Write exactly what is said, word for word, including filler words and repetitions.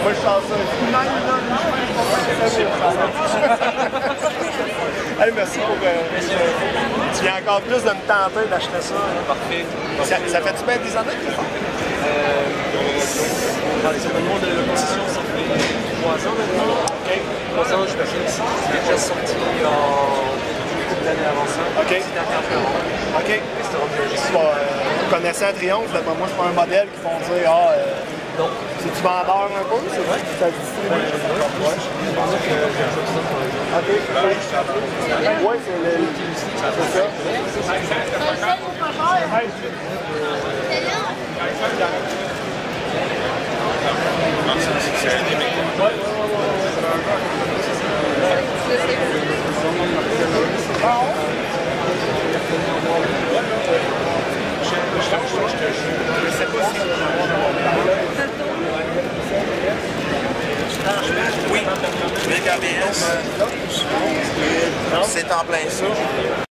Moi, je sens ça. Hey, merci pour... Euh, tu viens encore plus de me tenter d'acheter ça. Parfait. Ça, ça fait-tu bien des années que tu le fais? Euh, dans les événements de la concession, ça fait trois ans maintenant. OK. trois ans, je suis ici. C'est déjà sorti en couple d'années avant ça. OK. OK. Tu vas, euh, vous connaissez un Triomphe, d'après moi, c'est pas un modèle qui font dire ah, euh, non. C'est-tu vendeur un peu? C'est vrai? Ça se distribue? Ouais. Je pense que j'ai un peu de ça pour les gens. OK. Oui, c'est le. C'est ça. Oui, avec A B S. C'est en plein ça.